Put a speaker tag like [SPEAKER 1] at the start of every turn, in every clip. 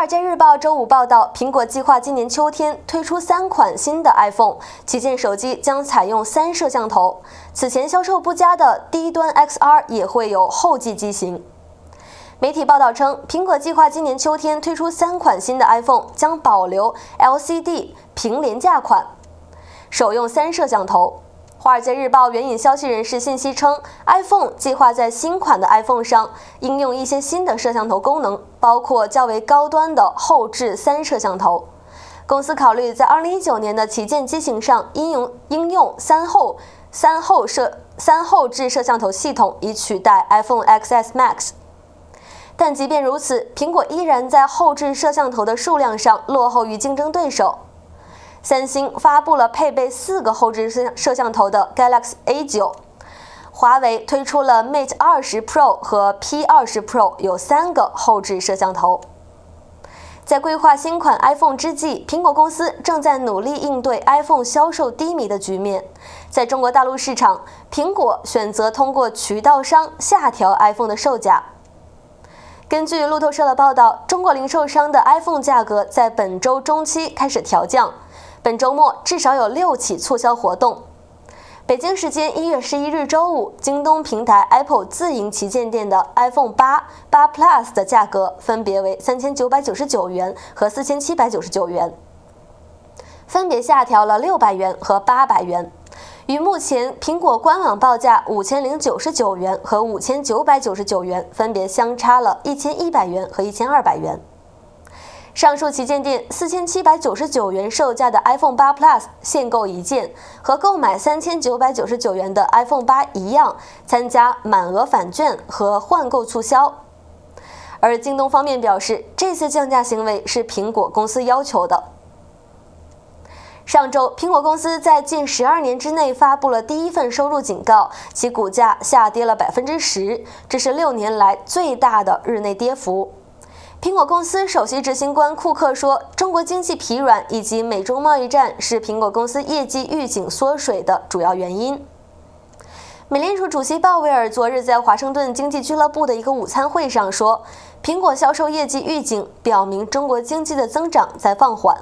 [SPEAKER 1] 尔街日报周五报道，苹果计划今年秋天推出3款新的 iPhone， 旗舰手机将采用3摄像头。此前销售不佳的低端 XR 也会有后继机型。媒体报道称，苹果计划今年秋天推出3款新的 iPhone， 将保留 LCD 屏廉价款，首用3摄像头。华尔街日报援引消息人士信息称 ，iPhone 计划在新款的 iPhone 上应用一些新的摄像头功能，包括较为高端的后置3摄像头。公司考虑在2019年的旗舰机型上应用三后置摄像头系统，以取代 iPhone XS Max。但即便如此，苹果依然在后置摄像头的数量上落后于竞争对手。三星发布了配备4个后置摄像头的 Galaxy A9， 华为推出了 Mate 20 Pro 和 P20 Pro， 有3个后置摄像头。在规划新款 iPhone 之际，苹果公司正在努力应对 iPhone 销售低迷的局面。在中国大陆市场，苹果选择通过渠道商下调 iPhone 的售价。根据路透社的报道，中国零售商的 iPhone 价格在本周中期开始调降。本周末至少有6起促销活动。北京时间1月11日周五，京东平台 Apple 自营旗舰店的 iPhone 8 Plus 的价格分别为3999元和4799元，分别下调了600元和800元，与目前苹果官网报价5099元和5999元分别相差了1100元和1200元。上述旗舰店4799元售价的 iPhone 8 Plus 限购1件，和购买3999元的 iPhone 8一样，参加满额返券和换购促销。而京东方面表示，这次降价行为是苹果公司要求的。上周，苹果公司在近12年之内发布了第一份收入警告，其股价下跌了10%，这是6年来最大的日内跌幅。苹果公司首席执行官库克说，中国经济疲软以及美中贸易战是苹果公司业绩预警缩水的主要原因。美联储主席鲍威尔昨日在华盛顿经济俱乐部的一个午餐会上说，苹果销售业绩预警表明中国经济的增长在放缓。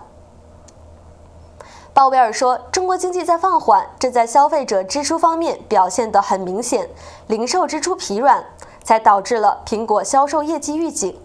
[SPEAKER 1] 鲍威尔说，中国经济在放缓，这在消费者支出方面表现得很明显，零售支出疲软，才导致了苹果销售业绩预警。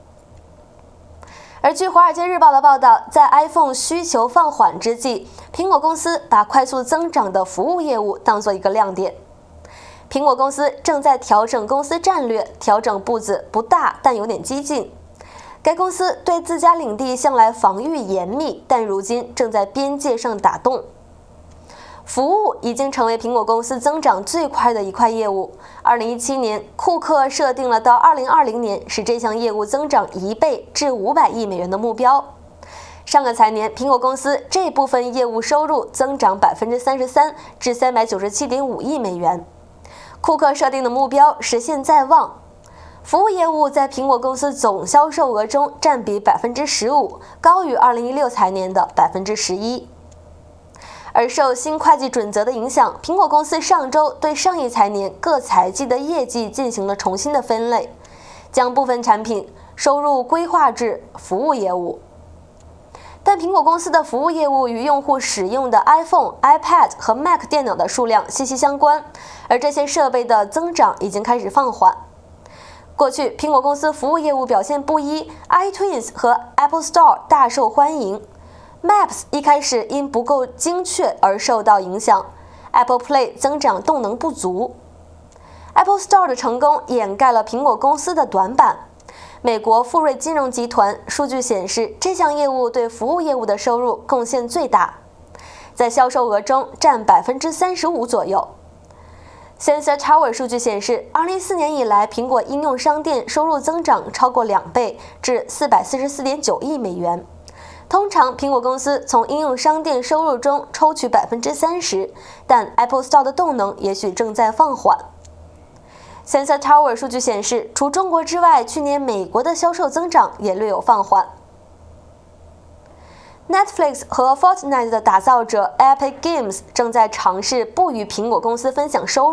[SPEAKER 1] 而据《华尔街日报》的报道，在 iPhone 需求放缓之际，苹果公司把快速增长的服务业务当作一个亮点。苹果公司正在调整公司战略，调整步子不大，但有点激进。该公司对自家领地向来防御严密，但如今正在边界上打洞。服务已经成为苹果公司增长最快的一块业务。2017年，库克设定了到2020年使这项业务增长1倍至500亿美元的目标。上个财年，苹果公司这部分业务收入增长33%至397.5亿美元。库克设定的目标实现在望。服务业务在苹果公司总销售额中占比15%，高于2016财年的11%。而受新会计准则的影响，苹果公司上周对上一财年各财季的业绩进行了重新的分类，将部分产品收入规划至服务业务。但苹果公司的服务业务与用户使用的 iPhone、iPad 和 Mac 电脑的数量息息相关，而这些设备的增长已经开始放缓。过去，苹果公司服务业务表现不一 ，iTunes 和 Apple Store 大受欢迎。Maps 一开始因不够精确而受到影响 ，Apple Play 增长动能不足。Apple Store 的成功掩盖了苹果公司的短板。美国富瑞金融集团数据显示，这项业务对服务业务的收入贡献最大，在销售额中占35%左右。Sensor Tower 数据显示，2014年以来，苹果应用商店收入增长超过2倍，至444.9亿美元。通常，苹果公司从应用商店收入中抽取30%，但 Apple Store 的动能也许正在放缓。Sensor Tower 数据显示，除中国之外，去年美国的销售增长也略有放缓。Netflix 和 Fortnite 的打造者 Epic Games 正在尝试不与苹果公司分享收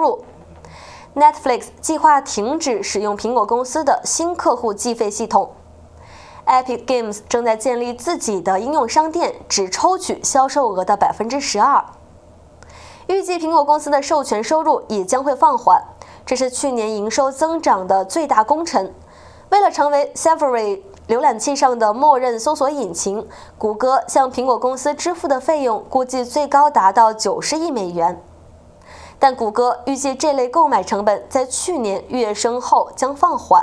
[SPEAKER 1] 入。Netflix 计划停止使用苹果公司的新客户计费系统。 Epic Games 正在建立自己的应用商店，只抽取销售额的12%。预计苹果公司的授权收入也将会放缓，这是去年营收增长的最大功臣。为了成为 Safari 浏览器上的默认搜索引擎，谷歌向苹果公司支付的费用估计最高达到90亿美元。但谷歌预计这类购买成本在去年跃升后将放缓。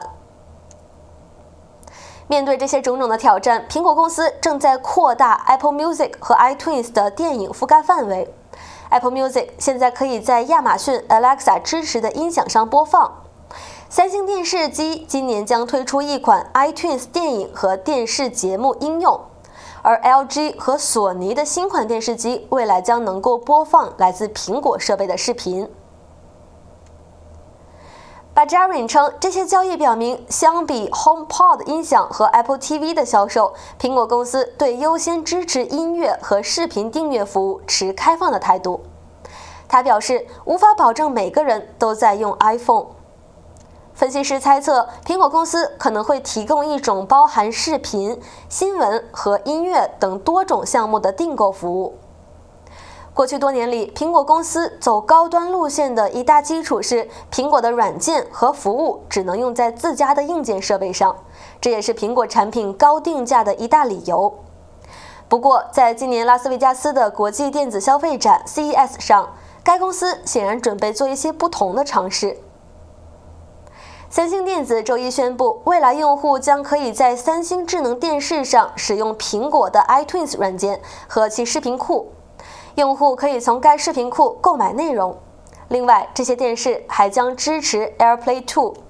[SPEAKER 1] 面对这些种种的挑战，苹果公司正在扩大 Apple Music 和 iTunes 的电影覆盖范围。Apple Music 现在可以在亚马逊 Alexa 支持的音响上播放。三星电视机今年将推出一款 iTunes 电影和电视节目应用，而 LG 和索尼的新款电视机未来将能够播放来自苹果设备的视频。Bajarin 称，这些交易表明，相比 HomePod 音响和 Apple TV 的销售，苹果公司对优先支持音乐和视频订阅服务持开放的态度。他表示，无法保证每个人都在用 iPhone。分析师猜测，苹果公司可能会提供一种包含视频、新闻和音乐等多种项目的订购服务。过去多年里，苹果公司走高端路线的一大基础是，苹果的软件和服务只能用在自家的硬件设备上，这也是苹果产品高定价的一大理由。不过，在今年拉斯维加斯的国际电子消费展 CES 上，该公司显然准备做一些不同的尝试。三星电子周一宣布，未来用户将可以在三星智能电视上使用苹果的 iTunes 软件和其视频库，用户可以从该视频库购买内容。另外，这些电视还将支持 AirPlay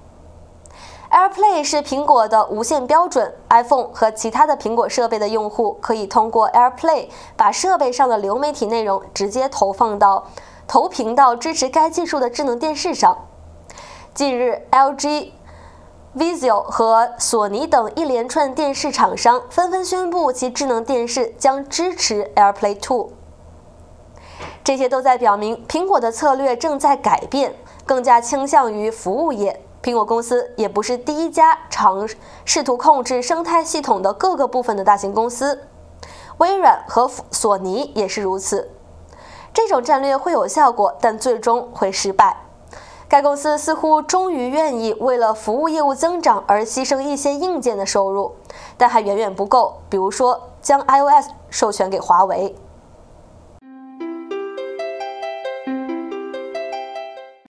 [SPEAKER 1] 2。AirPlay 是苹果的无线标准 ，iPhone 和其他的苹果设备的用户可以通过 AirPlay 把设备上的流媒体内容直接投屏到支持该技术的智能电视上。近日 ，LG、Vizio 和索尼等一连串电视厂商纷纷宣布其智能电视将支持 AirPlay 2。这些都在表明，苹果的策略正在改变，更加倾向于服务业。苹果公司也不是第一家试图控制生态系统的各个部分的大型公司，微软和索尼也是如此。这种战略会有效果，但最终会失败。该公司似乎终于愿意为了服务业务增长而牺牲一些硬件的收入，但还远远不够，比如说将 iOS授权给华为。